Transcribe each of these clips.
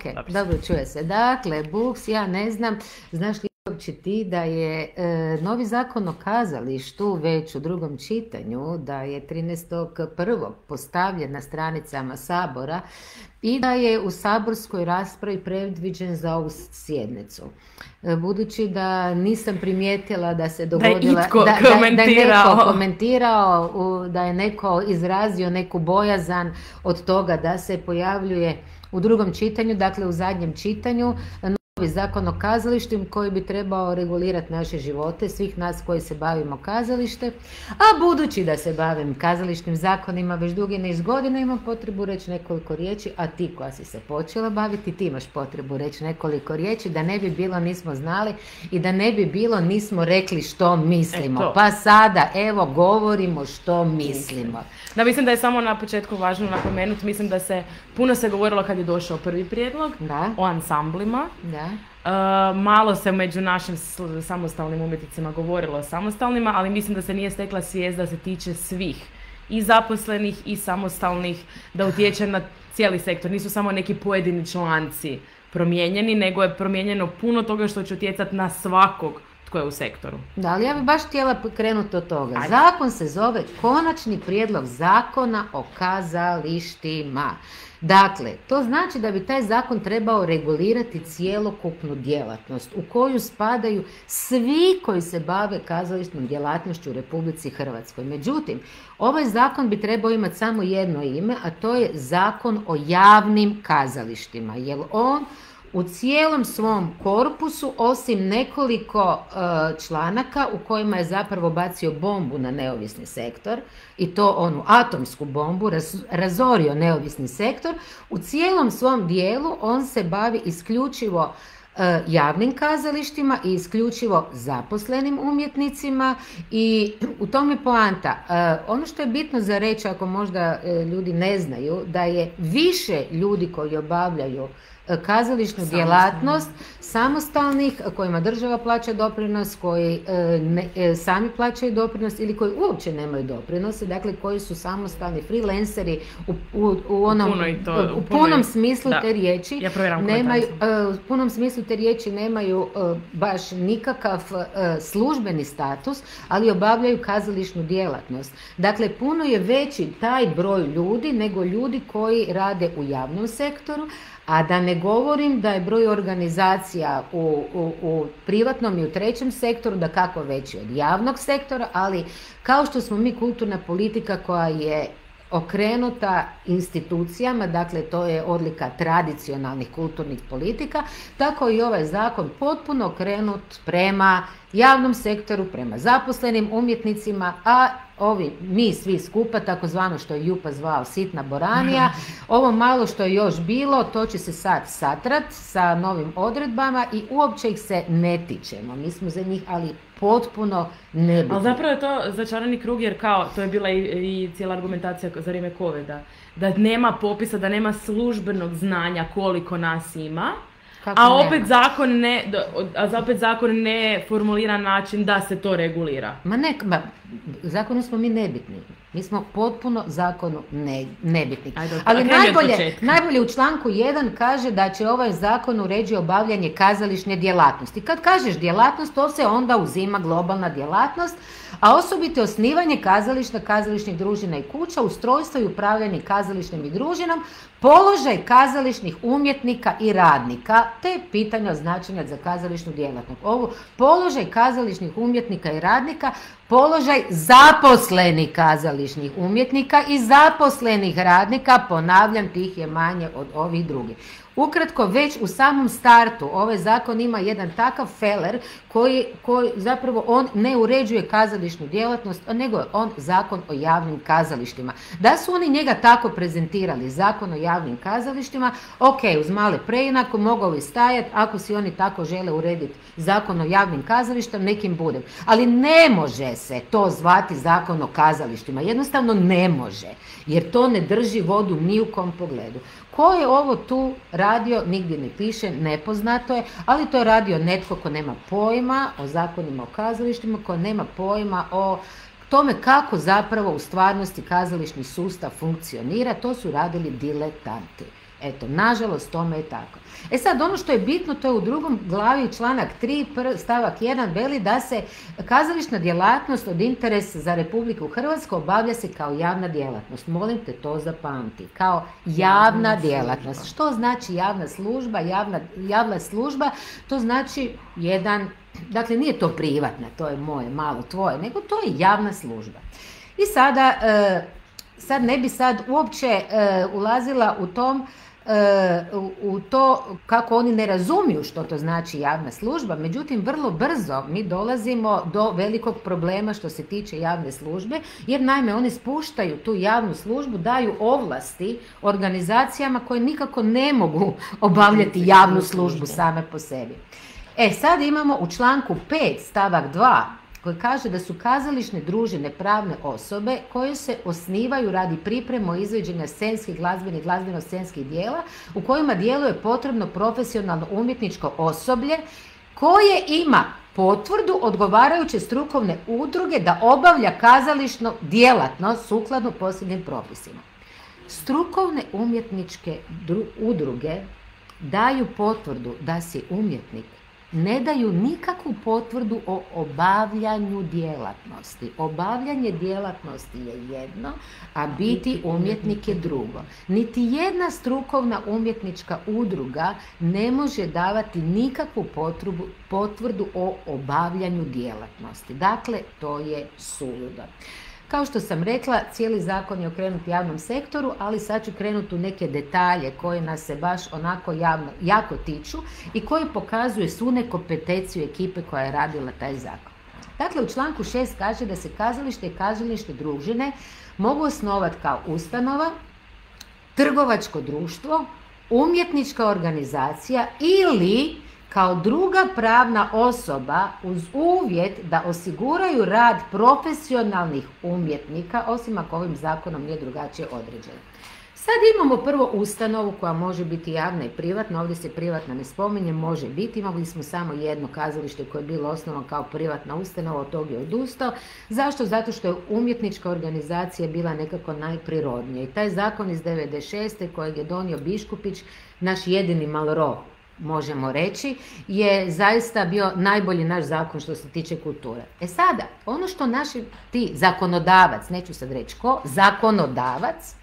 dobro čuje se. Dakle, Buks, ja ne znam, znaš li uopće ti da je novi zakon o kazalištu već u drugom čitanju, da je 13.1. postavljen na stranicama Sabora i da je u saborskoj raspravi predviđen za ovu sjednicu. Budući da nisam primijetila da se dogodila, da je neko komentirao, da je neko izrazio neku bojazan od toga da se pojavljuje u drugom čitanju, dakle u zadnjem čitanju, novi zakon o kazalištu koji bi trebao regulirati naše živote, svih nas koji se bavimo kazalište, a budući da se bavim kazališnim zakonima već dugi niz godina, imam potrebu reći nekoliko riječi, a ti koja si se počela baviti, ti imaš potrebu reći nekoliko riječi, da ne bi bilo nismo znali i da ne bi bilo nismo rekli što mislimo. Pa sada, evo, govorimo što mislimo. Da, mislim da je samo na početku važno napomenuti, mislim da se puno se govorilo kad je došao prvi prijedlog o ansamblima. Da. Malo se među našim samostalnim umjetnicima govorilo o samostalnima, ali mislim da se nije stekla svijest da se tiče svih, i zaposlenih i samostalnih, da utječe na cijeli sektor. Nisu samo neki pojedini članci promijenjeni, nego je promijenjeno puno toga što će utjecati na svakog tko je u sektoru. Da, ali ja bih baš htjela krenuti od toga. Zakon se zove Konačni prijedlog zakona o kazalištima. Dakle, to znači da bi taj zakon trebao regulirati cjelokupnu djelatnost u koju spadaju svi koji se bave kazališnom djelatnošću u Republici Hrvatskoj. Međutim, ovaj zakon bi trebao imati samo jedno ime, a to je Zakon o javnim kazalištima, jer on u cijelom svom korpusu, osim nekoliko članaka u kojima je zapravo bacio bombu na neovisni sektor, i to onu atomsku bombu, razorio neovisni sektor, u cijelom svom dijelu on se bavi isključivo javnim kazalištima i isključivo zaposlenim umjetnicima, i u tom je poanta. Ono što je bitno za reći, ako možda ljudi ne znaju, da je više ljudi koji obavljaju kazališnu djelatnost, samostalnih, kojima država plaća doprinos, koji sami plaćaju doprinos ili koji uopće nemaju doprinose, dakle koji su samostalni freelanceri u punom smislu te riječi, u punom smislu te riječi nemaju baš nikakav službeni status, ali obavljaju kazališnu djelatnost. Dakle, puno je veći taj broj ljudi nego ljudi koji rade u javnom sektoru, a da ne govorim da je broj organizacija u privatnom i u trećem sektoru dakako veći od javnog sektora, ali kao što smo mi kulturna politika koja je okrenuta institucijama, dakle to je odlika tradicionalnih kulturnih politika, tako i ovaj zakon potpuno okrenut prema javnom sektoru, prema zaposlenim umjetnicima, a mi svi skupa, takozvano što je Jupa zvao sitna boranija, ovo malo što je još bilo, to će se sad satrat sa novim odredbama i uopće ih se ne tičemo. Mi smo za njih, ali potpuno nebitni. Ali zapravo je to začarani krug, jer kao, to je bila i cijela argumentacija za vrijeme covida, da nema popisa, da nema službenog znanja koliko nas ima, a opet zakon ne formulira način da se to regulira. Zakonu smo mi nebitni. Mi smo potpuno zakonu nebitni. Ali najbolje u članku 1 kaže da će ovaj zakon uređuje obavljanje kazališne djelatnosti. Kad kažeš djelatnost, to se onda uzima globalna djelatnost, a osobito osnivanje kazališnih družina i kuća, ustrojstvo i upravljanje kazališnim i družinom, položaj kazališnih umjetnika i radnika, te pitanja značenja za kazališnu djelatnost. Ovo položaj kazališnih umjetnika i radnika, položaj zaposlenih kazališnih umjetnika i zaposlenih radnika, ponavljam, tih je manje od ovih drugih. Ukratko, već u samom startu ovaj zakon ima jedan takav feler koji zapravo on ne uređuje kazališnu djelatnost, nego je on zakon o javnim kazalištima. Da su oni njega tako prezentirali, zakon o javnim kazalištima, ok, uz male preinako mogao bi stajati, ako si oni tako žele urediti zakon o javnim kazalištima, nekim budem. Ali ne može se to zvati zakon o kazalištima, jednostavno ne može, jer to ne drži vodu ni u kom pogledu. Ko je ovo tu radio, nigdje ne piše, nepoznato je, ali to je radio netko ko nema pojma o zakonima o kazalištima, ko nema pojma o tome kako zapravo u stvarnosti kazališni sustav funkcionira, to su radili diletanti. Eto, nažalost, tome je tako. E sad, ono što je bitno, to je u drugom glavi članak 3, stavak 1, veli da se kazališna djelatnost od interesa za Republiku Hrvatsku obavlja se kao javna djelatnost. Molim te to zapamti, kao javna djelatnost. Što znači javna služba? Javna služba, to znači dakle nije to privatna, to je moje, malo tvoje, nego to je javna služba. I sada, sad ne bi uopće ulazila u to kako oni ne razumiju što to znači javna služba, međutim vrlo brzo mi dolazimo do velikog problema što se tiče javne službe, jer naime oni spuštaju tu javnu službu, daju ovlasti organizacijama koje nikako ne mogu obavljati javnu službu same po sebi. Sad imamo u članku 5 stavak 2 koji kaže da su kazališne družine pravne osobe koje se osnivaju radi pripreme izvođenja scenskih, glazbenih, glazbeno-scenskih dijela u kojima djeluje potrebno profesionalno umjetničko osoblje koje ima potvrdu odgovarajuće strukovne udruge da obavlja kazališnu djelatnost sukladno posebnim propisima. Strukovne umjetničke udruge daju potvrdu da si umjetnik, ne daju nikakvu potvrdu o obavljanju djelatnosti. Obavljanje djelatnosti je jedno, a biti umjetnik je drugo. Niti jedna strukovna umjetnička udruga ne može davati nikakvu potvrdu o obavljanju djelatnosti. Dakle, to je suludo. Kao što sam rekla, cijeli zakon je okrenut javnom sektoru, ali sad ću krenuti u neke detalje koje nas se baš onako jako tiču i koji pokazuju svu nekompetenciju ekipe koja je radila taj zakon. Dakle, u članku 6 kaže da se kazalište i kazališne družine mogu osnovati kao ustanova, trgovačko društvo, umjetnička organizacija ili kao druga pravna osoba uz uvjet da osiguraju rad profesionalnih umjetnika, osim ako ovim zakonom nije drugačije određeno. Sad imamo prvo ustanovu koja može biti javna i privatna, ovdje se privatna ne spominje, može biti, imali smo samo jedno kazalište koje je bilo osnovano kao privatna ustanova, od tog je odustao. Zašto? Zato što je umjetnička organizacija bila nekako najprirodnija i taj zakon iz 96. kojeg je donio Biškupić, naš jedini Malraux, možemo reći, je zaista bio najbolji naš zakon što se tiče kulture. Sada, ono što naši zakonodavac, neću sad reći ko, zakonodavac,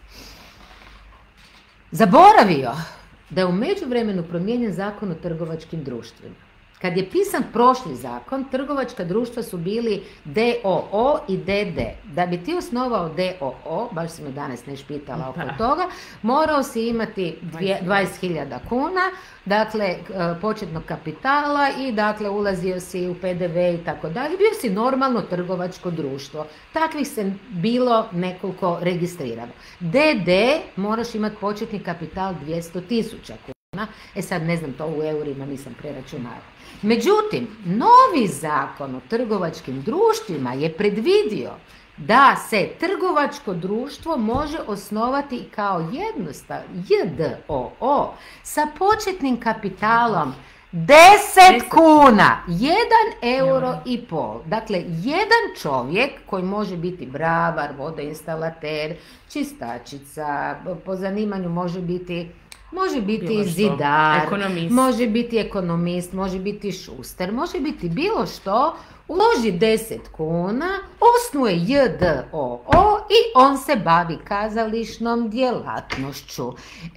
zaboravio da je u međuvremenu promijenjen zakon o trgovačkim društvima. Kad je pisan prošli zakon, trgovačka društva su bili d.o.o. i d.d. Da bi ti osnovao d.o.o., baš si me danas ne špitala oko toga, morao si imati 20.000 kuna, dakle, početnog kapitala i dakle, ulazio si u PDV i tako dalje. Bio si normalno trgovačko društvo. Takvih se bilo nekoliko registrirano. d.d. moraš imati početni kapital 200.000 kuna. Sad ne znam to u eurima, nisam preračunala. Međutim, novi zakon o trgovačkim društvima je predvidio da se trgovačko društvo može osnovati kao jednostavno j.d.o.o. sa početnim kapitalom 10 kuna, 1,5 euro. Dakle, jedan čovjek koji može biti bravar, vodoinstalater, čistačica, po zanimanju može biti zidar, ekonomist. Može biti ekonomist, može biti šuster, može biti bilo što, uloži 10 kuna, osnuje j.d.o.o. i on se bavi kazališnom djelatnošću.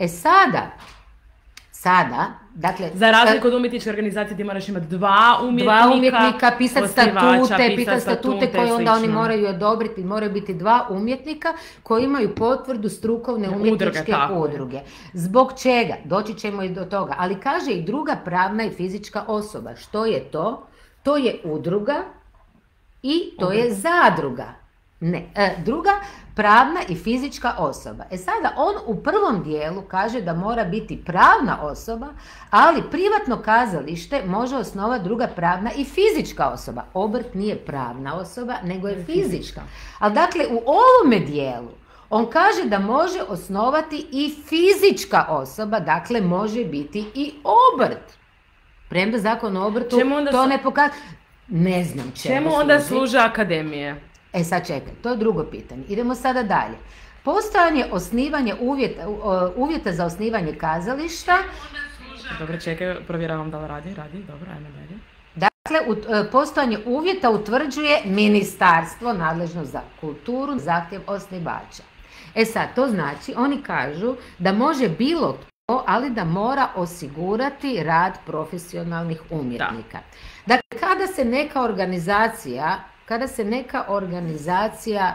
Sada, dakle... Za razliku od umjetničke organizacije ti moraš imati dva umjetnika, pisati statute koje onda oni moraju odobriti, moraju biti dva umjetnika koji imaju potvrdu strukovne umjetničke udruge. Zbog čega? Doći ćemo i do toga. Ali kaže i druga pravna i fizička osoba. Što je to? To je udruga i to je zadruga. Druga pravna i fizička osoba. Sada on u prvom dijelu kaže da mora biti pravna osoba, ali privatno kazalište može osnovati druga pravna i fizička osoba. Obrt nije pravna osoba, nego je fizička. Ali dakle, u ovome dijelu on kaže da može osnovati i fizička osoba, dakle može biti i obrt. Premda zakon o obrtu to ne pokazuje. Ne znam čemu onda služe akademije. Sad čekaj, to je drugo pitanje. Idemo sada dalje. postojanje uvjeta za osnivanje kazališta. Dobro, čekaj, provjeravam da li radi, dobro, ajmo dalje. Dakle, postojanje uvjeta utvrđuje ministarstvo nadležno za kulturu, zahtjev osnivača. E sad, to znači, oni kažu da može bilo to, ali da mora osigurati rad profesionalnih umjetnika. Dakle, kada se neka organizacija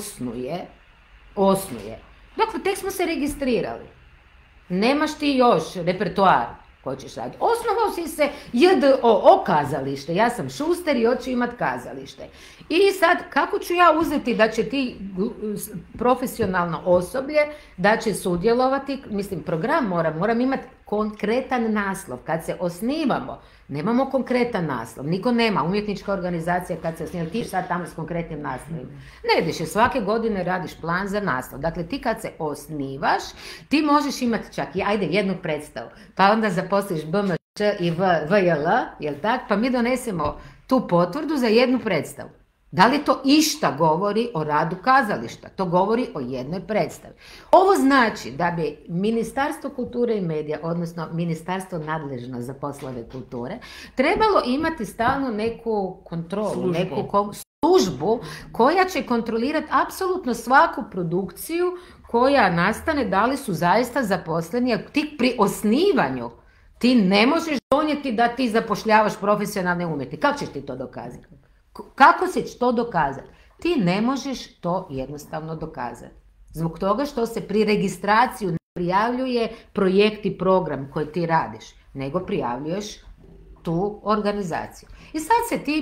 osnuje, dakle, tek smo se registrirali. Nemaš ti još repertoar koji ćeš raditi. Osnovao si se JDOO kazalište. Ja sam šuster i hoću imat kazalište. I sad, kako ću ja uzeti da će ti profesionalno osoblje, da će sudjelovati, mislim, program moram imati konkretan naslov. Kad se osnivamo, nemamo konkretan naslov. Niko nema. Umjetnička organizacija kad se osniva, ti sad tamo s konkretnim naslovima. Ne ideš, jer svake godine radiš plan za naslov. Dakle, ti kad se osnivaš, ti možeš imati čak, jednu predstavu, pa onda zaposliš BMČ i VJL, jel tak? Pa mi donesemo tu potvrdu za jednu predstavu. Da li to išta govori o radu kazališta? To govori o jednoj predstavi. Ovo znači da bi Ministarstvo kulture i medija, odnosno Ministarstvo nadležno za poslove kulture, trebalo imati stalno neku kontrolu, neku službu koja će kontrolirati apsolutno svaku produkciju koja nastane, da li su zaista zaposleni, jer ti pri osnivanju ti ne možeš donijeti da ti zapošljavaš profesionalne umjetnike. Kako ćeš ti to dokazati? Kako ćeš to dokazati? Ti ne možeš to jednostavno dokazati. Zbog toga što se pri registraciju ne prijavljuje projekt i program koji ti radiš, nego prijavljuješ tu organizaciju. I sad se ti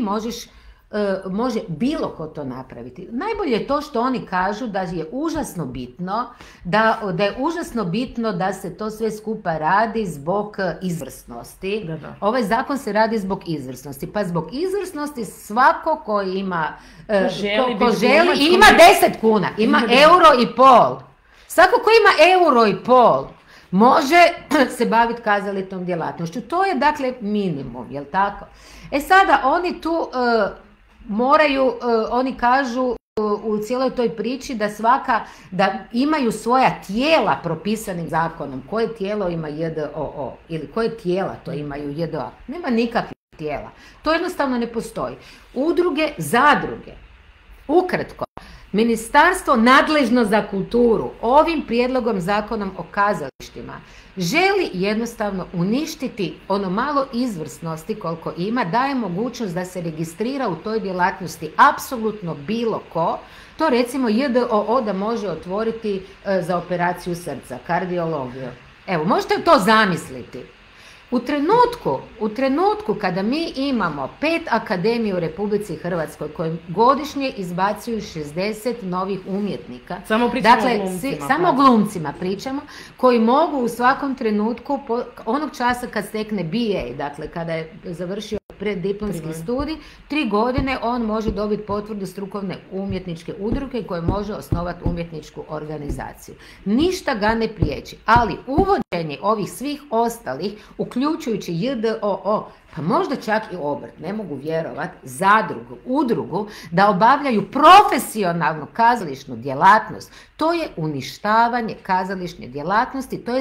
može bilo ko to napraviti. Najbolje je to što oni kažu da je užasno bitno, da je užasno bitno da se to sve skupa radi zbog izvrsnosti. Da. Ovaj zakon se radi zbog izvrsnosti. Pa zbog izvrsnosti svako ko ima, ko želi i ima 10 kuna, ima €1,5. Svako ko ima €1,5 može se baviti kazališnom djelatnošću. To je dakle minimum, jel tako? E sada oni tu moraju, oni kažu u cijeloj toj priči da imaju svoja tijela propisanim zakonom. Koje tijelo ima JDOO ili koje tijela to imaju JDOO? Nema nikakvih tijela. To jednostavno ne postoji. Udruge, zadruge. Ukratko, Ministarstvo nadležno za kulturu ovim prijedlogom zakonom o kazalištima želi jednostavno uništiti ono malo izvrsnosti koliko ima, daje mogućnost da se registrira u toj djelatnosti apsolutno bilo ko. To recimo JDOO da može otvoriti za operaciju srca, kardiologiju. Evo, možete to zamisliti. U trenutku kada mi imamo 5 akademija u Republici Hrvatskoj koje godišnje izbacuju 60 novih umjetnika. Samo pričamo o glumcima. Samo o glumcima pričamo, koji mogu u svakom trenutku, onog časa kad stekne BA, dakle kada je završio preddiplomski studij, 3 godine on može dobiti potvrdu strukovne umjetničke udruge koje može osnovati umjetničku organizaciju. Ništa ga ne priječi, ali uvođenje ovih svih ostalih, uključujući JDOO, pa možda čak i obrt, ne mogu vjerovati, zadrugu, udrugu, da obavljaju profesionalnu kazališnu djelatnost, to je uništavanje kazališne djelatnosti, to je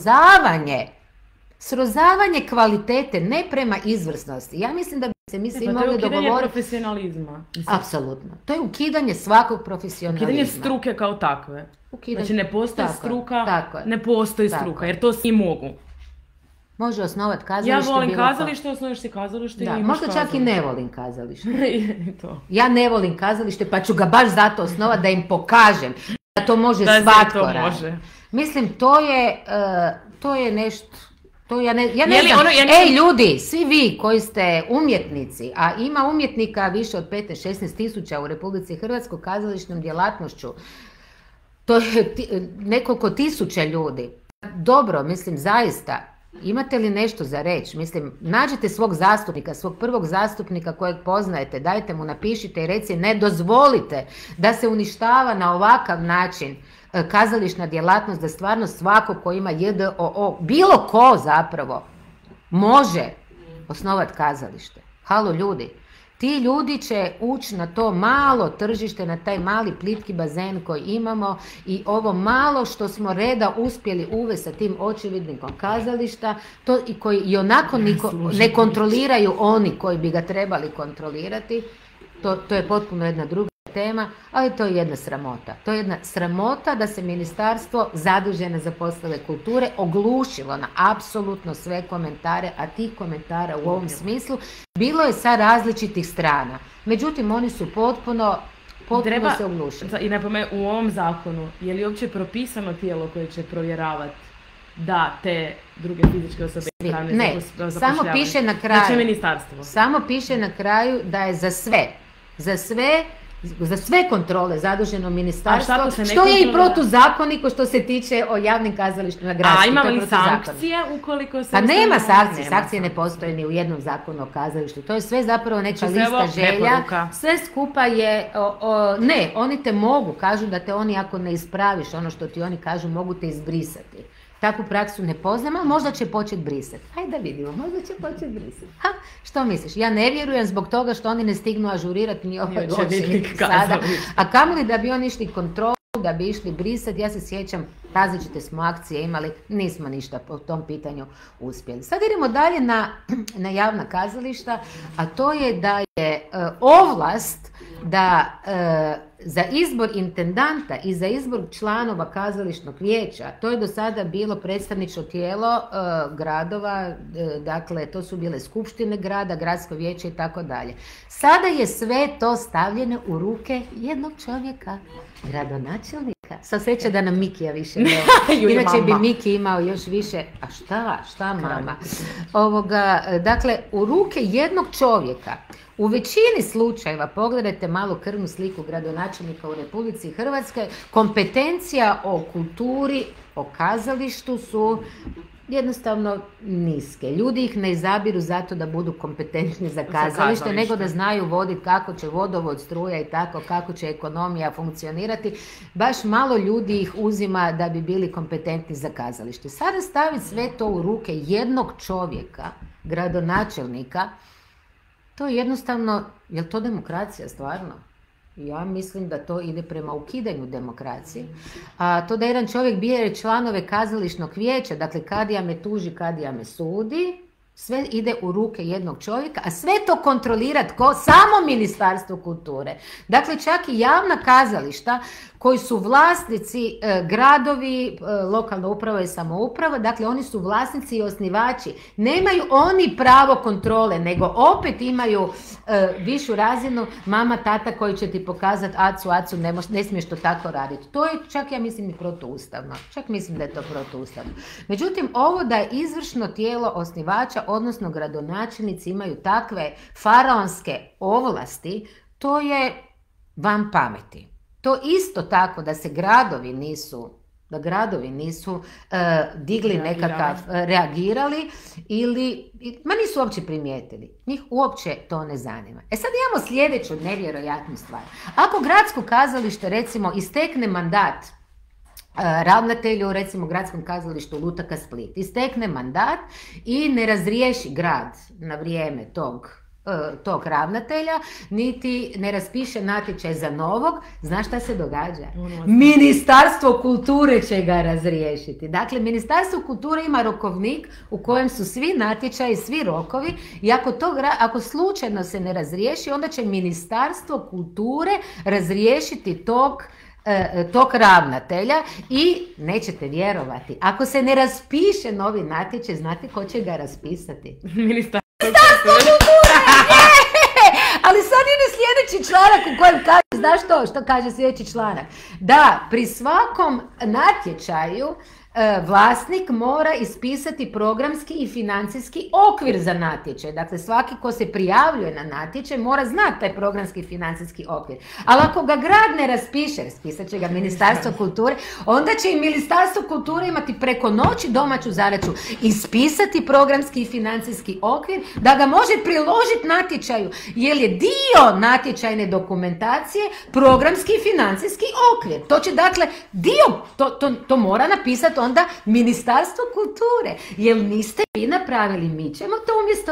srozavanje kvalitete, ne prema izvrsnosti. Ja mislim da bi se mi svi mogli dogovoriti... To je ukidanje profesionalizma. Apsolutno. To je ukidanje svakog profesionalizma. Ukidanje struke kao takve. Znači ne postoji struka, ne postoji struka, jer to svi mogu. Može osnovati kazalište. Ja volim kazalište, osnoviš si kazalište i imaš možda kazalište. Čak i ne volim kazalište. Ja ne volim kazalište, pa ću ga baš zato osnovati da im pokažem da to može svatko raditi. Mislim, to je nešto... Ja ne znam. Ej ljudi, svi vi koji ste umjetnici, a ima umjetnika više od 15-16 tisuća u Republici Hrvatskoj kazališnom djelatnošću, to je nekoliko tisuća ljudi. Dobro, mislim, zaista, imate li nešto za reći? Mislim, nađite svog zastupnika, svog prvog zastupnika kojeg poznajete, dajte mu, napišite i reci, ne dozvolite da se uništava na ovakav način kazališna djelatnost, da stvarno svako ko ima JDOO, bilo ko zapravo, može osnovati kazalište. Halo ljudi, Ti ljudi će ući na to malo tržište, na taj mali plitki bazen koji imamo i ovo malo što smo reda uspjeli uvesti sa tim očevidnikom kazališta, to i koji i onako ne kontroliraju oni koji bi ga trebali kontrolirati, to je potpuno jedna druga tema, ali to je jedna sramota. To je jedna sramota da se ministarstvo zaduženo za poslove kulture oglušilo na apsolutno sve komentare, a tih komentara u ovom smislu bilo je sa različitih strana. Međutim, oni su potpuno se oglušili. I u ovom zakonu, je li uopće propisano tijelo koje će provjeravati da te druge fizičke osobe ne, samo piše na kraju. Znači ministarstvo. Samo piše na kraju da je za sve kontrole zaduženo ministarstvo, što je i protuzakonito što se tiče o javnim kazalištima gradskim. A ima li sankcije ukoliko se... Pa nema sankcije, sankcije ne postoje ni u jednom zakonu o kazalištu. To je sve zapravo neka lista želja. Sve skupa je... Ne, oni te mogu, kažu da te oni ako ne ispraviš ono što ti oni kažu, mogu te izbrisati. Takvu praksu ne poznam, ali možda će početi brisati. Hajde da vidimo, možda će početi brisati. Što misliš? Ja ne vjerujem zbog toga što oni ne stignu ažurirati ni ovaj očevidnik sada. A kamoli da bi oni išli kontrolu, da bi išli brisati, ja se sjećam, različite smo akcije imali, nismo ništa po tom pitanju uspjeli. Sad idemo dalje na javna kazališta, a to je da je ovlast da za izbor intendanta i za izbor članova kazališnog vijeća, to je do sada bilo predstavničko tijelo gradova, dakle to su bile skupštine grada, gradsko vijeće i tako dalje. Sada je sve to stavljeno u ruke jednog čovjeka, gradonačelnika. Sva sreća da nam Mikija više ne. Inače bi Miki imao još više. A šta mama? Dakle, u ruke jednog čovjeka. U većini slučajeva, pogledajte malo krvnu sliku gradonačelnika u Republici Hrvatskoj, kompetencija o kulturi, o kazalištu su jednostavno niske. Ljudi ih ne izabiru zato da budu kompetentni za kazalište, nego da znaju voditi kako će vodovod, struja i tako, kako će ekonomija funkcionirati. Baš malo ljudi ih uzima da bi bili kompetentni za kazalište. Sada staviti sve to u ruke jednog čovjeka, gradonačelnika, to je jednostavno, je li to demokracija stvarno? Ja mislim da to ide prema ukidanju demokracije. A to da jedan čovjek bira članove kazališnog vijeća, dakle kadija me tuži, kadija me sudi, sve ide u ruke jednog čovjeka, a sve to kontrolira tko? Samo Ministarstvo kulture. Dakle, čak i javna kazališta koji su vlasnici gradovi, lokalna uprava i samouprava, dakle oni su vlasnici i osnivači. Nemaju oni pravo kontrole, nego opet imaju višu razinu mama, tata koji će ti pokazati acu, ne smiješ to tako raditi. To je čak, ja mislim, i protuustavno. Čak mislim da je to protuustavno. Međutim, ovo da je izvršno tijelo osnivača, odnosno gradonačelnici imaju takve faraonske ovlasti, to je van pameti. To isto tako da se gradovi nisu digli nekakav, reagirali ili, nisu uopće primijetili. Njih uopće to ne zanima. Sad imamo sljedeću nevjerojatnu stvar. Ako gradsko kazalište recimo istekne mandat ravnatelju, recimo gradskom kazalištu Lutaka Split, istekne mandat i ne razriješi grad na vrijeme tog ravnatelja, niti ne raspiše natječaj za novog, znaš šta se događa? Ministarstvo kulture će ga razriješiti. Dakle, Ministarstvo kulture ima rokovnik u kojem su svi natječaji, svi rokovi i ako slučajno se ne razriješi, onda će Ministarstvo kulture razriješiti tog ravnatelja i nećete vjerovati. Ako se ne raspiše novi natječaj, znate ko će ga raspisati? Ministarstvo kulture! Ali sad ide sljedeći članak u kojem kaže, znaš što kaže sljedeći članak? Da, pri svakom natječaju vlasnik mora ispisati programski i financijski okvir za natječaj. Dakle, svaki ko se prijavljuje na natječaj mora znati taj programski i financijski okvir. Ali ako ga grad ne raspisat će ga Ministarstvo kulture, onda će i Ministarstvo kulture imati preko noći domaću zadaću ispisati programski i financijski okvir da ga može priložiti natječaju. Jer je dio natječajne dokumentacije programski i financijski okvir. To će dakle to mora napisati onda Ministarstvo kulture. Jel niste vi napravili, mi ćemo to umjesto vas.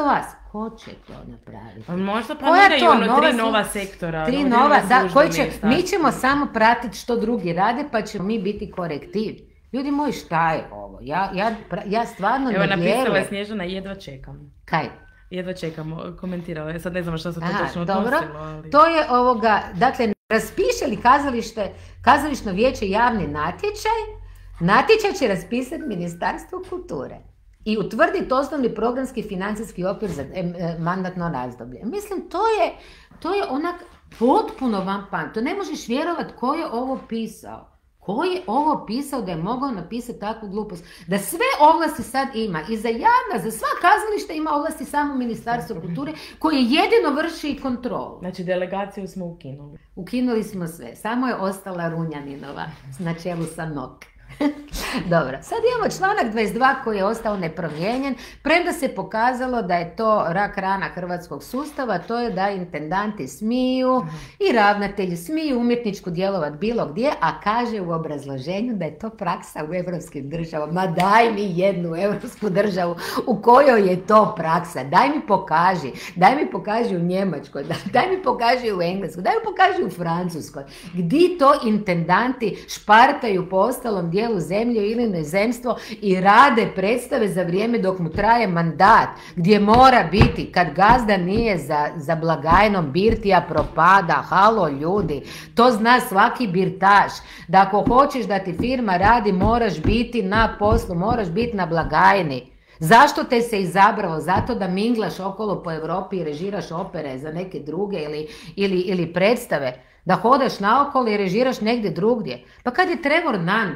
Ko će to napraviti? Pa možda planiraju tri nova sektora. Tri nova, da, mi ćemo samo pratiti što drugi rade, pa ćemo mi biti korektiv. Ljudi moji, šta je ovo? Ja stvarno Evo, ne vjerujem. Evo, napisala je Snježana, jedva čekam. Kaj? Jedva čekamo, komentirala je. Sad ne znam što se to točno dobro. odnosilo. Ali... To je dakle, raspiše li kazališno vijeće javni natječaj će raspisati Ministarstvo kulture i utvrditi osnovni programski financijski okvir za mandatno razdoblje. Mislim, to je onak potpuno van pameti. To ne možeš vjerovati ko je ovo pisao. Ko je ovo pisao da je mogao napisati takvu glupost? Da sve ovlasti sad ima. I za sva kazališta ima ovlasti samo Ministarstvo kulture koje jedino vrši kontrolu. Znači, delegaciju smo ukinuli. Ukinuli smo sve. Samo je ostala Runjaninova na čelu sa NOK. Dobro, sad imamo članak 22 koji je ostao nepromijenjen, premda se pokazalo da je to rak rana hrvatskog sustava, to je da intendanti smiju i ravnatelji smiju umjetničku djelovat bilo gdje, a kaže u obrazloženju da je to praksa u europskim državama. Ma daj mi jednu europsku državu u kojoj je to praksa, daj mi pokaži u Njemačkoj, daj mi pokaži u Engleskoj, daj mi pokaži u Francuskoj, gdje to intendanti špartaju po ostalom dijelu zemlje ili inozemstvo i rade predstave za vrijeme dok mu traje mandat, gdje mora biti, kad gazda nije za blagajnom, birtija propada. Halo ljudi, to zna svaki birtaš, da ako hoćeš da ti firma radi, moraš biti na poslu, moraš biti na blagajni. Zašto te se izabralo? Zato da minglaš okolo po Europi i režiraš opere za neke druge ili predstave? Da hodaš naokolo i režiraš negdje drugdje. Pa kad je Trevor Nunn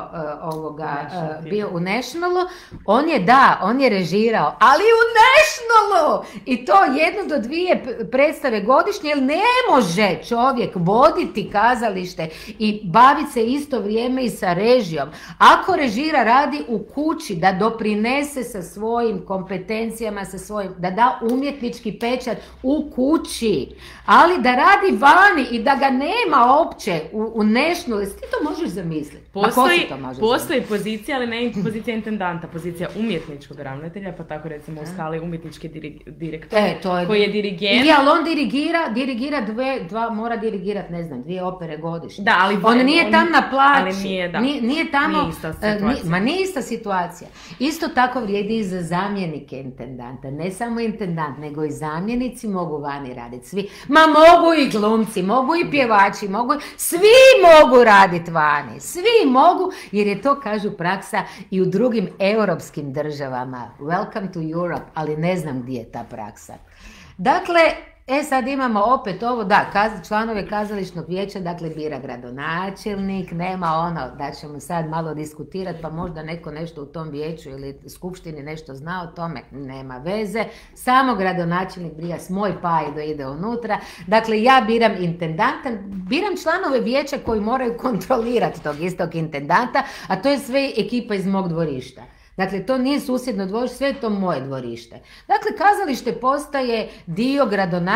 bio u Nationalu, on je režirao, ali u Nationalu! I to 1 do 2 predstave godišnje, jer ne može čovjek voditi kazalište i baviti se isto vrijeme i sa režijom. Ako režira, radi u kući, da doprinese sa svojim kompetencijama, da da umjetnički pečat u kući, ali da radi vani i da ga nema opće u Nationalu. Ti to možeš zamisliti. Postoji pozicija, ali ne pozicija intendanta, pozicija umjetničkog ravnatelja, pa tako recimo u skali umjetnički direktor, koji je dirigent. Ali on dirigira mora dirigirati, 2 opere godišnje. Da, ali on nije tam na plaći. Ali nije tamo. Nije ista situacija. Nije ista situacija. Isto tako vrijedi i za zamjenike intendanta. Ne samo intendant, nego i zamjenici mogu vani raditi. Svi. Ma mogu i glumci, mogu i pjevači, svi mogu raditi vani. Svi mogu, jer je to, kažu, praksa i u drugim europskim državama. Welcome to Europe, ali ne znam gdje je ta praksa. Dakle, sad imamo opet ovo, članove kazališnog vijeća, dakle, bira gradonačelnik, nema ono da ćemo sad malo diskutirati, pa možda neko nešto u tom vijeću ili skupštini nešto zna o tome, nema veze, samo gradonačelnik briga moj paj da ide unutra. Dakle, ja biram intendanta, biram članove vijeća koji moraju kontrolirati tog istog intendanta, a to je sve ekipa iz mog dvorišta. Dakle, to nije susjedno dvorište, sve je to moje dvorište. Dakle, kazalište postaje dio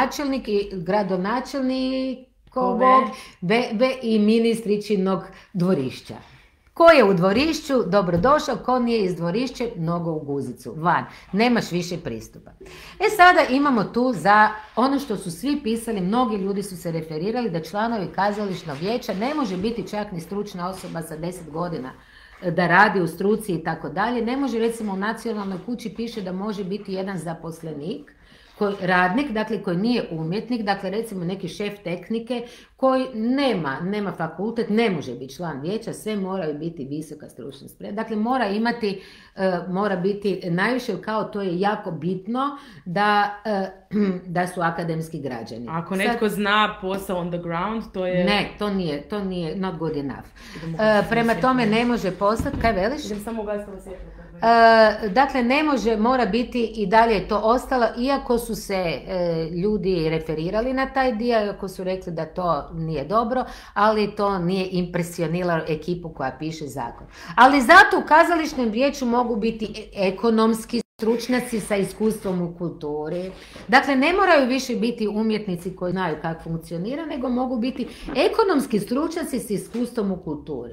gradonačelnikovog i ministričinog dvorišća. Ko je u dvorišću, dobrodošao, ko nije iz dvorišća, nogo u guzicu, van. Nemaš više pristupa. Sada imamo tu za ono što su svi pisali, mnogi ljudi su se referirali da članovi kazališnog vijeća ne može biti čak ni stručna osoba sa 10 godina da radi u struci i tako dalje. Ne može, recimo u nacionalnoj kući piše da može biti jedan zaposlenik, radnik, dakle koji nije umjetnik, dakle recimo neki šef tehnike koji nema fakultet, ne može biti član vijeća, sve moraju biti visoka stručna sprema. Dakle, mora biti najviše, kao to je jako bitno da su akademski građani. Ako netko zna posao on the ground, to je... Ne, to nije not good enough. Prema tome ne može postati, kaj veliš? Idem samo ugasila svjetlo. Dakle, ne može, mora biti i dalje je to ostalo, iako su se ljudi referirali na taj dio, iako su rekli da to nije dobro, ali to nije impresioniralo ekipu koja piše zakon. Ali zato u kazališnom vijeću mogu biti ekonomski stručnjaci sa iskustvom u kulturi. Dakle, ne moraju više biti umjetnici koji znaju kako funkcionira, nego mogu biti ekonomski stručnjaci sa iskustvom u kulturi.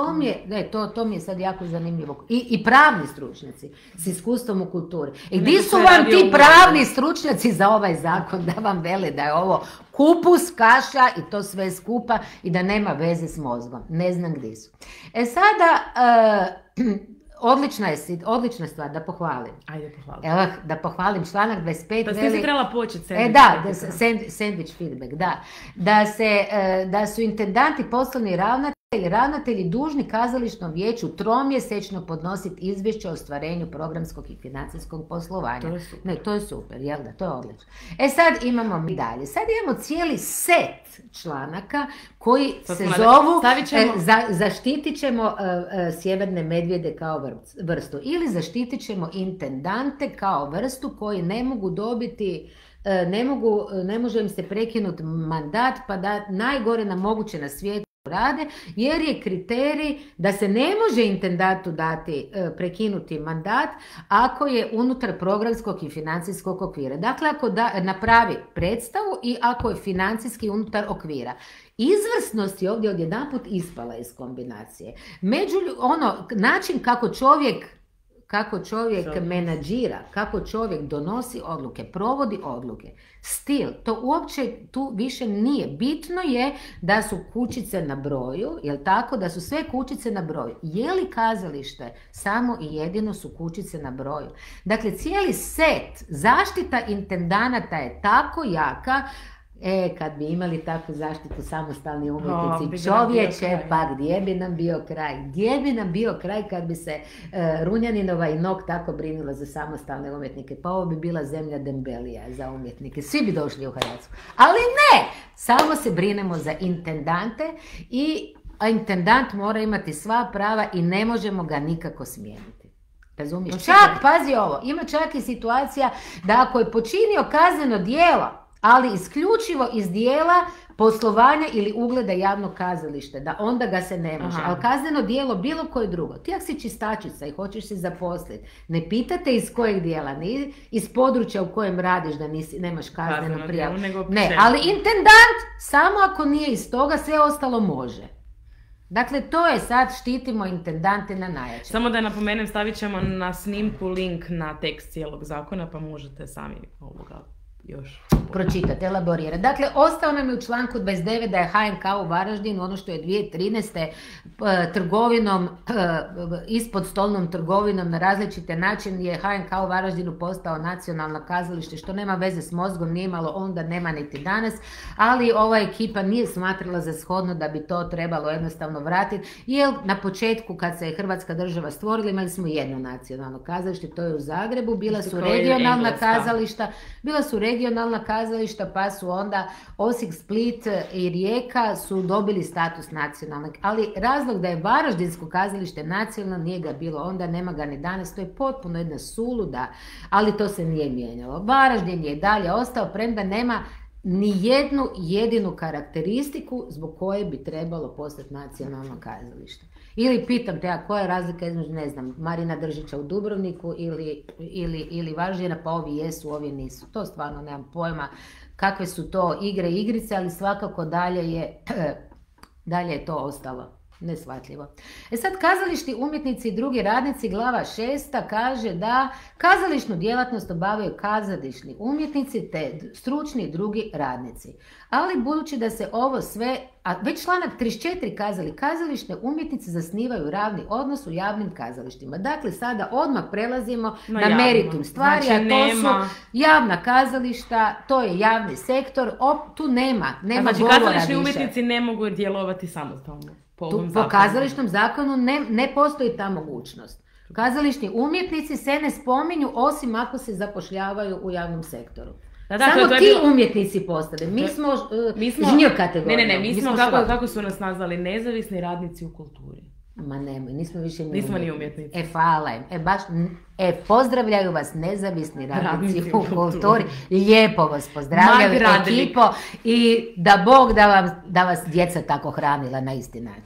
To mi je sad jako zanimljivo. I pravni stručnjaci s iskustvom u kulturi. Gdje su vam ti pravni stručnjaci za ovaj zakon da vam vele da je ovo kupus, kaša i to sve skupa i da nema veze s mozgom? Ne znam gdje su. Sada... Odlična stvar, da pohvalim. Ajde, pohvalim. Evo, da pohvalim članak 25. Pa ste si trebala početi sandwich feedback, da. Da su intendanti, poslovni ravnatelji dužni kazališnom vijeću tromjesečno podnositi izvješće o ostvarenju programskog i financijskog poslovanja. To je super, jel da? To je odlično. Sad imamo mi dalje. Sad imamo cijeli set članaka koji se zovu zaštitit ćemo sjeverne medvjede kao vrstu ili zaštitit ćemo intendante kao vrstu koji ne mogu dobiti ne može im se prekinuti mandat pa da najgore na moguće na svijetu rade, jer je kriterij da se ne može intendantu prekinuti mandat ako je unutar programskog i financijskog okvira. Dakle, ako napravi predstavu i ako je financijski unutar okvira. Izvrsnost je ovdje odjedanput ispala iz kombinacije. Način kako čovjek menadžira, kako čovjek donosi odluke, provodi odluke, stil, to uopće tu više nije. Bitno je da su kućice na broju, jel tako, da su sve kućice na broju. Je li kazalište samo i jedino su kućice na broju? Dakle, cijeli set zaštita intendanata je tako jaka. Kad bi imali takvu zaštitu samostalni umjetnici, čovječe, pa gdje bi nam bio kraj? Gdje bi nam bio kraj kad bi se Runjaninova i Nog tako brinula za samostalne umjetnike? Pa ovo bi bila zemlja dembelija za umjetnike. Svi bi došli u Hrvatsku. Ali ne! Samo se brinemo za intendante a intendant mora imati sva prava i ne možemo ga nikako smijeniti. Razumiješ? Pazi ovo, ima čak i situacija da ako je počinio kazneno djelo, ali isključivo iz dijela poslovanja ili ugleda javnog kazališta, da onda ga se ne može. Ali kazneno djelo bilo koje drugo. Ti ako si čistačica i hoćeš se zaposliti, ne pitate iz kojeg dijela, ni iz područja u kojem radiš da nemaš kaznenu prijavu. Ne, ali intendant, samo ako nije iz toga, sve ostalo može. Dakle, to je sad, štitimo intendante na najjače. Samo da napomenem, stavit ćemo na snimku link na tekst cijelog zakona, pa možete sami još pročitati, elaborirati. Dakle, ostao nam je u članku 29 da je HNK u Varaždinu, ono što je 2013. trgovinom, ispod stolnom trgovinom na različite načine je HNK u Varaždinu postao nacionalno kazalište, što nema veze s mozgom, nije imalo onda, nema niti danas, ali ova ekipa nije smatrala za shodno da bi to trebalo jednostavno vratiti, jer na početku kad se je Hrvatska država stvorila imali smo jedno nacionalno kazalište, to je u Zagrebu, bila su regionalna kazališta, pa su onda Osijek, Split i Rijeka su dobili status nacionalnog. Ali razlog da je Varaždinsko kazalište nacionalno nije ga bilo onda, nema ga ni danas, to je potpuno jedna suluda, ali to se nije mijenjalo. Varaždin je dalje ostao, premda nema ni jednu jedinu karakteristiku zbog koje bi trebalo postati nacionalno kazalište. Ili pitam te, a koja je razlika između, ne znam, Marina Držića u Dubrovniku ili Varaždina, pa ovi jesu, ovi nisu. To stvarno nemam pojma kakve su to igre i igrice, ali svakako dalje je to ostalo neshvatljivo. Sad, kazališni umjetnici i drugi radnici, glava 6. kaže da kazališnu djelatnost obavljaju kazališni umjetnici te stručni i drugi radnici. Ali budući da se ovo sve, a već članak 34 kazališne umjetnici zasnivaju ravni odnos u javnim kazalištima. Dakle, sada odmah prelazimo na meritum stvari, znači, a to su javna kazališta, to je javni sektor, tu nema znači, govora više. Kazališni umjetnici ne mogu djelovati samostalno. Po kazališnom zakonu ne postoji ta mogućnost. Kazališni umjetnici se ne spominju osim ako se zapošljavaju u javnom sektoru. Samo ti umjetnici postade. Mi smo žnjo kategorija. Ne, mi smo, kako su nas nazvali, nezavisni radnici u kulturi. Ma nemoj, nismo više ni umjetnici. Hvala im. Pozdravljaju vas nezavisni radnici u kulturi. Lijepo vas pozdravljaju, ekipo. I da Bog da vas djeca tako hranila na isti način.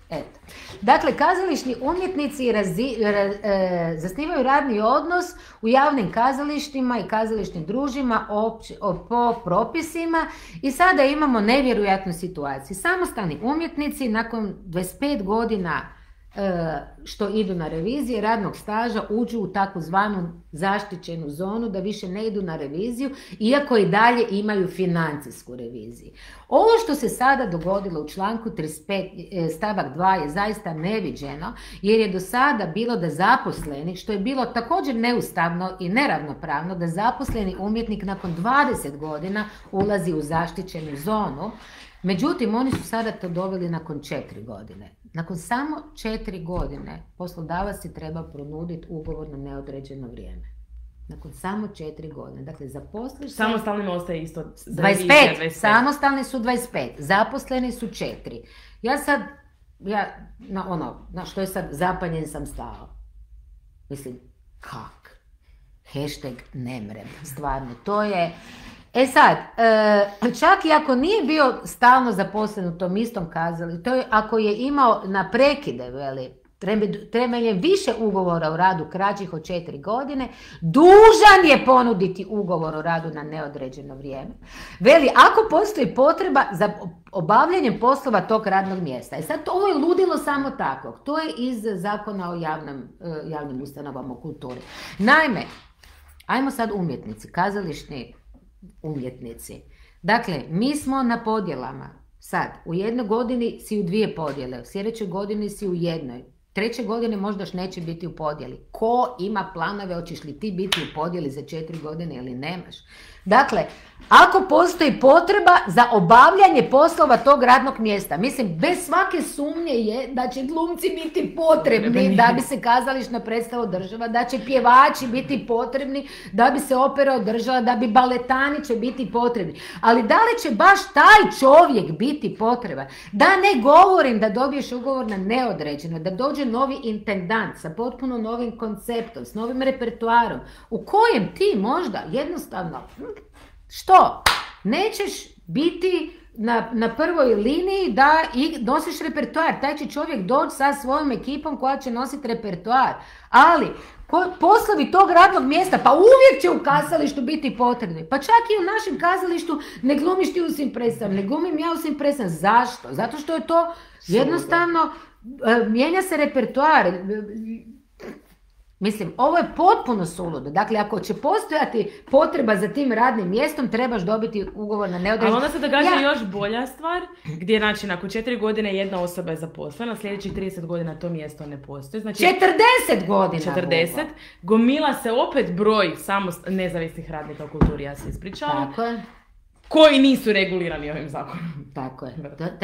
Eto. Dakle, kazališni umjetnici zasnivaju radni odnos u javnim kazalištima i kazališnim družima po propisima i sada imamo nevjerojatnu situaciju. Samostalni umjetnici nakon 25 godina što idu na revizije radnog staža uđu u takozvanu zaštićenu zonu da više ne idu na reviziju, iako i dalje imaju financijsku reviziju. Ovo što se sada dogodilo u članku 35 stavak 2 je zaista neviđeno, jer je do sada bilo da zaposleni, što je bilo također neustavno i neravnopravno, da zaposleni umjetnik nakon 20 godina ulazi u zaštićenu zonu. Međutim, oni su sada to doveli nakon 4 godine. Nakon samo 4 godine poslodavac si treba ponuditi ugovor na neodređeno vrijeme. Nakon samo 4 godine. Dakle, zaposliš se... Samostalnima ostaje isto 25. Samostalni su 25. Zaposleni su 4. Na što je sad zapanjen sam stao. Mislim, kak? Hashtag ne mrem. Stvarno, to je... E sad, čak i ako nije bio stalno zaposlen u tom istom kazalištu, to je ako je imao na prekide, temeljem više ugovora o radu kraćih od 4 godine, dužan je ponuditi ugovor o radu na neodređeno vrijeme. Veli, ako postoji potreba za obavljanjem poslova tog radnog mjesta. E sad, ovo je ludilo samo takvog. To je iz Zakona o javnim ustanovama u kulturi. Naime, ajmo sad umjetnici, kazališni umjetnici. Dakle, mi smo na podjelama. Sad, u jednoj godini si u 2 podjele, u sljedećoj godini si u jednoj. 3. godine moždaš neće biti u podjeli. Ko ima planove, hoćeš li ti biti u podjeli za 4 godine ili nemaš? Dakle, ako postoji potreba za obavljanje poslova tog radnog mjesta, mislim, bez svake sumnje je da će glumci biti potrebni da bi se kazališna predstava održava, da će pjevači biti potrebni da bi se opera održala, da bi baletani će biti potrebni. Ali da li će baš taj čovjek biti potreban? Da ne govorim da dobiješ ugovor na neodređeno, da dođe novi intendant sa potpuno novim konceptom, s novim repertoarom, u kojem ti možda jednostavno što? Nećeš biti na prvoj liniji da nosiš repertoar. Taj će čovjek doći sa svojom ekipom koja će nositi repertoar. Ali poslovi tog radnog mjesta, pa uvijek će u kazalištu biti potrebni. Pa čak i u našem kazalištu ne glumiš ti u svim predstavama, ne glumim ja u svim predstavama. Zašto? Zato što je to jednostavno, mijenja se repertoar. Mislim, ovo je potpuno suludo. Dakle, ako će postojati potreba za tim radnim mjestom, trebaš dobiti ugovor na neodređeno. Ali onda se događa još bolja stvar, gdje znači nakon 4 godine jedna osoba je zaposlena, sljedećih 30 godina to mjesto ne postoji. Znači, 40 godina! 40. Gomila se opet broj nezavisnih radnika u kulturi, ja se ispričavam. Tako je. Koji nisu regulirani ovim zakonom. Tako je.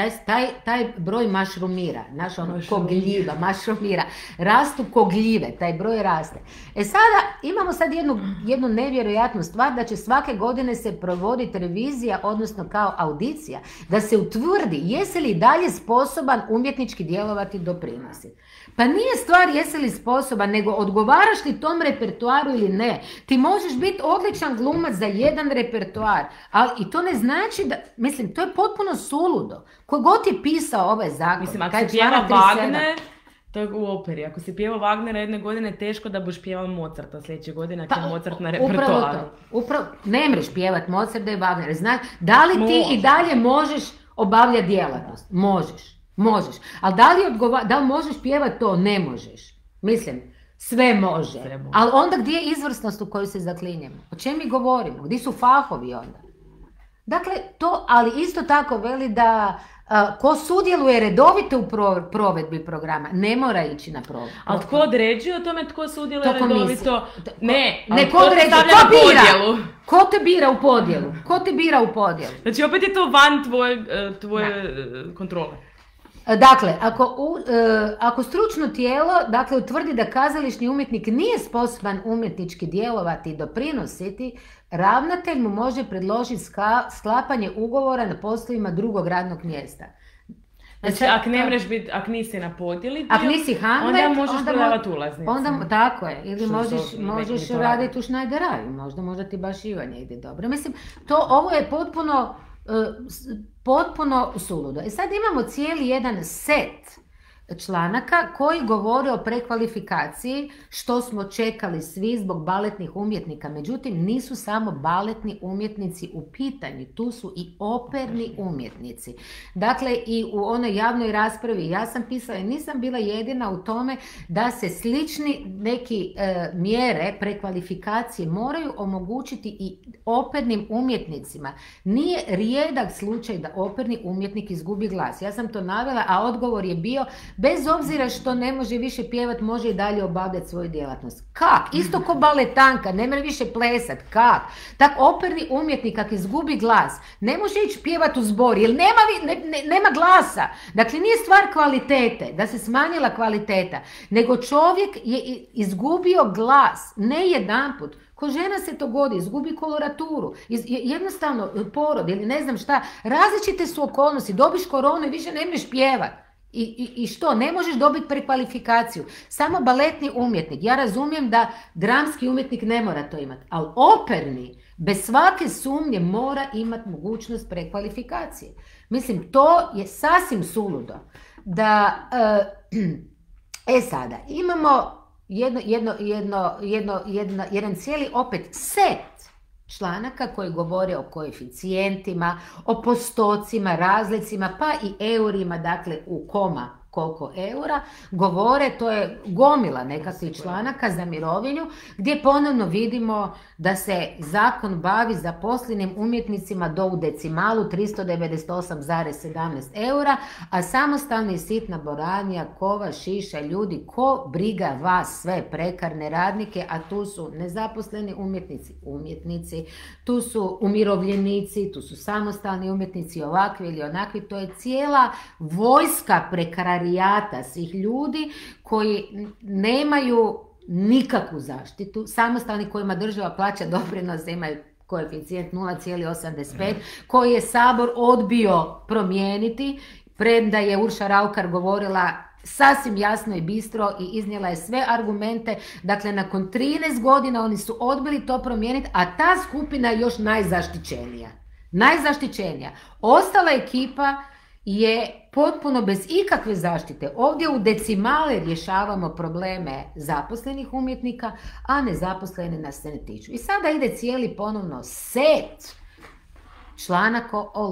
Taj broj mašrumira. Ko gljiva, mašrumira. Rastu ko gljive, taj broj raste. E sada, imamo sad jednu nevjerojatnu stvar, da će svake godine se provoditi revizija, odnosno kao audicija, da se utvrdi jesi li dalje sposoban umjetnički djelovati, doprinositi. Pa nije stvar jesi li sposoban, nego odgovaraš li tom repertoaru ili ne. Ti možeš biti odličan glumac za jedan repertoar, ali i to ne znači da, mislim, to je potpuno suludo. Ko god je pisao ovaj zakon, mislim, ako se pjeva Wagner, to je u operi. Ako si pjevao Wagnera jedne godine, teško da boš pjevao Mozarta sljedeće godine, ako je Mozart na repertoaru. Upravo, ne mreš pjevat Mozarta i Wagnera. Znaš, da li ti i dalje možeš obavljati djelatnost? Možeš. Ali da li možeš pjevati to? Ne možeš. Mislim, sve može. Ali onda gdje je izvrsnost u kojoj se zaklinjemo? O čem mi govorimo? Gdje su fahovi onda? Dakle, to, ali isto tako veli da ko sudjeluje redovito u provedbi programa, ne mora ići na provedbu. Ali tko određuje o tome tko sudjeluje redovito? Ne, ko određuje? Ko bira? Ko te bira u podjelu? Znači, opet je to van tvoje kontrole. Dakle, ako stručno tijelo utvrdi da kazališni umjetnik nije sposoban umjetnički djelovati i doprinositi, ravnatelj mu može predložiti sklapanje ugovora na poslovima drugog radnog mjesta. Znači, ako nisi na podjeli, ako nisi Hamlet, onda možeš prodavati ulaznice. Tako je, ili možeš raditi u Schneideraju, možda ti baš Ivanje ide dobro. Mislim, ovo je potpuno suludo. I sad imamo cijeli jedan set članaka koji govore o prekvalifikaciji, što smo čekali svi zbog baletnih umjetnika. Međutim, nisu samo baletni umjetnici u pitanju, tu su i operni umjetnici. Dakle, i u onoj javnoj raspravi ja sam pisala i nisam bila jedina u tome da se slični neki mjere prekvalifikacije moraju omogućiti i opernim umjetnicima. Nije rijedak slučaj da operni umjetnik izgubi glas. Ja sam to navela, a odgovor je bio bez obzira što ne može više pjevat, može i dalje obavljati svoju djelatnost. Kak? Isto ko baletanka, ne može više plesat. Kak? Tak operni umjetnik kak izgubi glas, ne može ići pjevat u zbor, jer nema glasa. Dakle, nije stvar kvalitete, da se smanjila kvaliteta, nego čovjek je izgubio glas, ne jedanput. Ko žena se to godi, izgubi koloraturu, jednostavno porod ili ne znam šta, različite su okolnosti, dobiš koronu i više ne možeš pjevat. I što? Ne možeš dobiti prekvalifikaciju. Samo baletni umjetnik. Ja razumijem da dramski umjetnik ne mora to imati, ali operni, bez svake sumnje, mora imati mogućnost prekvalifikacije. Mislim, to je sasvim suludo. Da, sada, imamo jedan cijeli opet set članaka koji govore o koeficijentima, o postocima, razlicima, pa i eurima, dakle u koma koliko eura, govore, to je gomila nekakvih članaka za mirovinu, gdje ponovno vidimo da se zakon bavi zaposlenim umjetnicima do u decimalu 398,17 eura, a samostalni i sitna boranija, kova, šiša, ljudi, ko briga vas sve prekarne radnike, a tu su nezaposleni umjetnici, tu su umirovljenici, tu su samostalni umjetnici, ovakvi ili onakvi, to je cijela vojska prekarijata svih ljudi koji nemaju nikakvu zaštitu, samostalni kojima država plaća doprinos, imaju koeficijent 0,85, koji je Sabor odbio promijeniti, premda je Urša Raukar govorila sasvim jasno i bistro i iznijela je sve argumente. Dakle, nakon 13 godina oni su odbili to promijeniti, a ta skupina je još najzaštićenija. Ostala ekipa je potpuno bez ikakve zaštite. Ovdje u decimale rješavamo probleme zaposlenih umjetnika, a nezaposleni nas se ne tiču. I sada ide cijeli ponovno set članaka o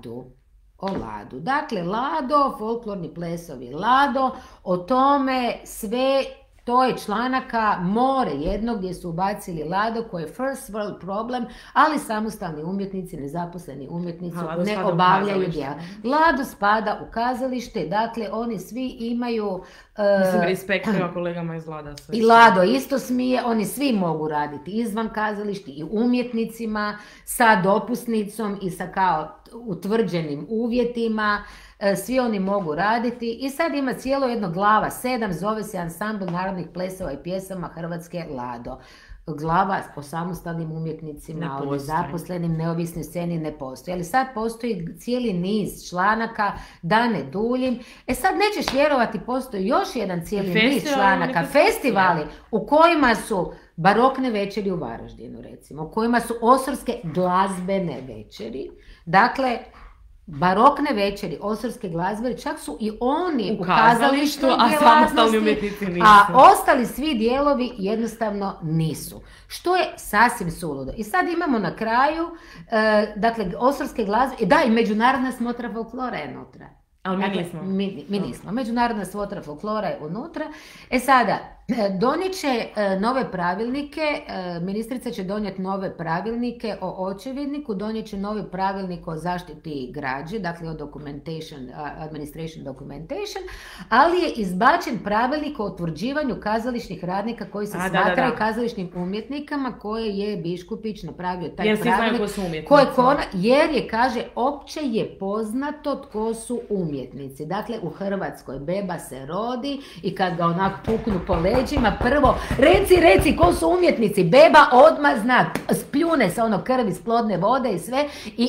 Ladu. Dakle, Lado, folklorni plesovi Lado, o tome sve. To je članaka more jednog gdje su ubacili Lado koji je first world problem, ali samostalni umjetnici, nezaposleni umjetnici ne obavljaju djela. Lado spada u kazalište, dakle oni svi imaju... Mislim, respekt prema kolegama iz Lada. I Lado isto smije, oni svi mogu raditi izvan kazališti i umjetnicima sa dopusnicom i sa kao utvrđenim uvjetima. Svi oni mogu raditi i sad ima cijelo jedno glava 7, zove se Ansambl narodnih plesova i pjesama Hrvatske Lado. Glava o samostalnim umjetnicima, o nezaposlenim, neovisnoj sceni ne postoji. Ali sad postoji cijeli niz članaka, da ne duljim. Sad nećeš vjerovati, postoji još jedan cijeli niz članaka, festivali u kojima su barokne večeri u Varaždinu, recimo, u kojima su osorske glazbene večeri. Dakle, barokne večeri, osorske glazbe, čak su i oni u kazalištu, a samostalni umjetnici nisu. A ostali svi dijelovi jednostavno nisu. Što je sasvim suludo. I sad imamo na kraju, dakle, osorske glazbe, da, i Međunarodna smotra folklora je unutra. Ali mi nismo. Mi nismo. Međunarodna smotra folklora je unutra. Sada, donijet će nove pravilnike, ministrica će donijeti nove pravilnike o očevidniku, donijet će novi pravilnik o zaštiti građe, dakle o administration documentation, ali je izbačen pravilnik o utvrđivanju kazališnih radnika koji se smatraju kazališnim umjetnikama, koje je Biškupić napravio taj pravilnik. Jer je, kaže, opće je poznato tko su umjetnici. Dakle, u Hrvatskoj beba se rodi i kad ga onak puknu po leđima, prvo, reci, ko su umjetnici? Beba odmah zna, spljune se ono krv iz plodne vode i sve i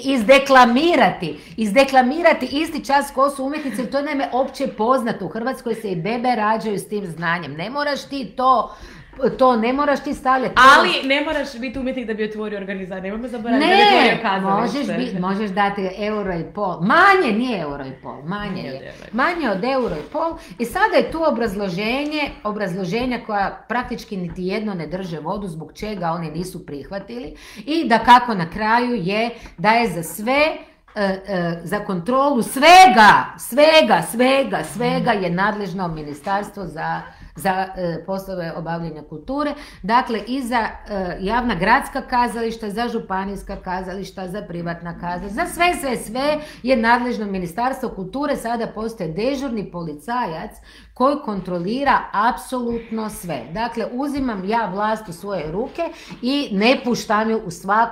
izdeklamirati isti čas ko su umjetnici, to nam je opće poznato. U Hrvatskoj se i bebe rađaju s tim znanjem. Ne moraš ti to to ne moraš ti stavljati. Ali ne moraš biti umjetnik da bi otvorio organizaciju. Nemojmo zaboraviti da bi otvorio kazalište. Možeš dati €1,5. Manje, nije €1,5. Manje od €1,5. I sada je tu obrazloženja koja praktički niti jedno ne drže vodu, zbog čega oni nisu prihvatili. I da kako na kraju je da je za sve, za kontrolu svega je nadležno ministarstvo za poslove obavljanja kulture. Dakle, i za javna gradska kazališta, za županijska kazališta, za privatna kazališta, za sve je nadležno ministarstvo kulture. Sada postaje dežurni policajac koji kontrolira apsolutno sve. Dakle, uzimam ja vlast u svoje ruke i ne puštam ju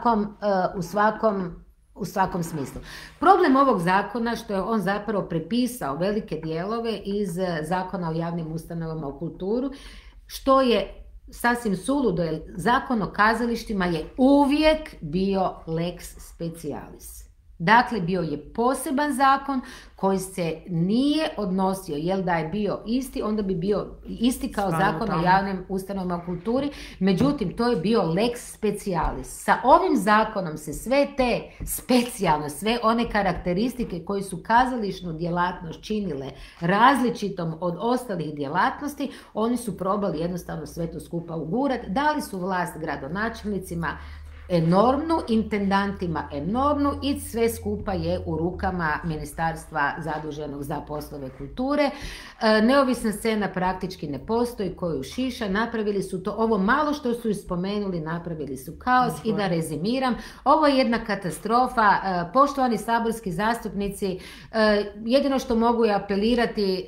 u svakom smislu. Problem ovog zakona što je on zapravo prepisao velike dijelove iz Zakona o javnim ustanovama u kulturu, što je sasvim suludo, jer Zakon o kazalištima je uvijek bio lex specialis. Dakle, bio je poseban zakon koji se nije odnosio, jel da je bio isti, onda bi bio isti kao Zakon o javnim ustanovama u kulturi, međutim, to je bio lex specialis. Sa ovim zakonom se sve te specijalne, sve one karakteristike koji su kazališnu djelatnost činile različitom od ostalih djelatnosti, oni su probali jednostavno sve to skupa ugurati. Dali su vlast gradonačelnicima enormnu, intendantima enormnu i sve skupa je u rukama ministarstva zaduženog za poslove kulture. Neovisna scena praktički ne postoji, koju šiša, napravili su to, ovo malo što su spomenuli, napravili su kaos. I da rezimiram, ovo je jedna katastrofa. Poštovani saborski zastupnici, jedino što mogu je apelirati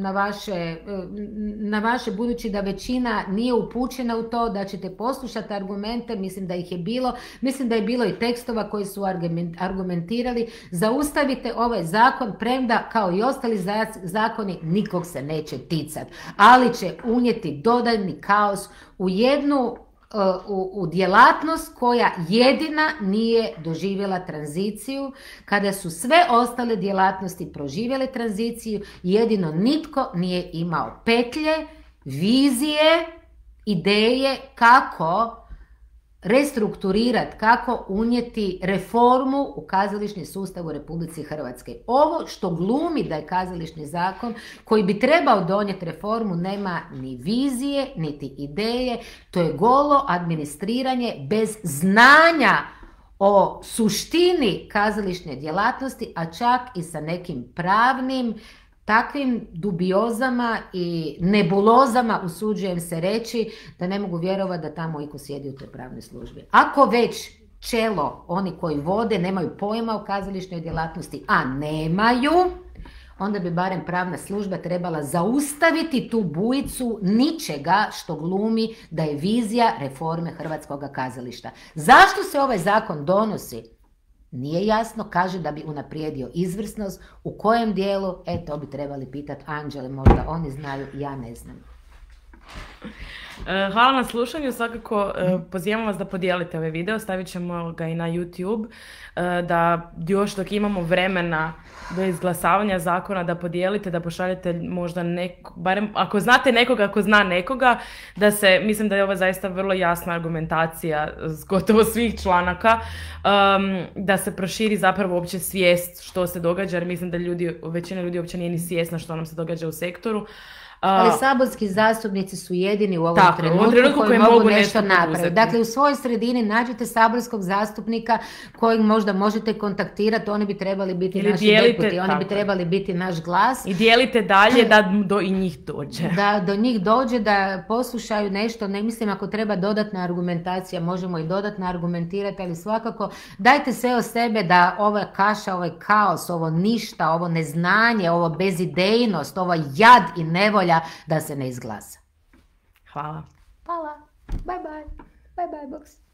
na vaše, budući da većina nije upućena u to, da ćete poslušati argumente, mislim da ih je bilo. Mislim da je bilo i tekstova koji su argumentirali. Zaustavite ovaj zakon, premda kao i ostali zakoni nikog se neće ticati, ali će unijeti dodatni kaos u jednu u djelatnost koja jedina nije doživjela tranziciju, kada su sve ostale djelatnosti proživjele tranziciju, jedino nitko nije imao petlje, vizije, ideje kako restrukturirati, kako unijeti reformu u kazališni sustav u Republici Hrvatskoj. Ovo što glumi da je kazališni zakon koji bi trebao donijeti reformu nema ni vizije, niti ideje, to je golo administriranje bez znanja o suštini kazališne djelatnosti, a čak i sa nekim pravnim takvim dubiozama i nebulozama, usuđujem se reći, da ne mogu vjerovati da tamo iko sjedi u toj pravnoj službi. Ako već čelo, oni koji vode, nemaju pojma o kazališnoj djelatnosti, a nemaju, onda bi barem pravna služba trebala zaustaviti tu bujicu ničega što glumi da je vizija reforme hrvatskog kazališta. Zašto se ovaj zakon donosi? Nije jasno, kaže da bi unaprijedio izvrsnost, u kojem dijelu, to bi trebali pitati Anđele, možda oni znaju, ja ne znam. Hvala na slušanju, svakako pozivamo vas da podijelite ovaj video, stavit ćemo ga i na YouTube, da još dok imamo vremena do izglasavanja zakona da podijelite, da pošaljete možda barem ako znate nekoga, ako zna nekoga, da se, mislim da je ovo zaista vrlo jasna argumentacija s gotovo svih članaka, da se proširi zapravo uopće svijest što se događa, jer mislim da većina ljudi uopće nije ni svjesna što nam se događa u sektoru. Ali saborski zastupnici su jedini u ovom trenutku koji mogu nešto napraviti. Dakle, u svojoj sredini nađete saborskog zastupnika kojeg možda možete kontaktirati, oni bi trebali biti naši deputi, oni bi trebali biti naš glas. I dijelite dalje da do i njih dođe. Da do njih dođe, da poslušaju nešto, ne mislim ako treba dodatna argumentacija, možemo i dodatno argumentirati, ali svakako dajte sve od sebe da ova kaša, ovaj kaos, ovo ništa, ovo neznanje, ovo bezidejnost, ovo jad i nevolja da se ne izglasa. Hvala. Hvala. Bye bye. Bye bye, box.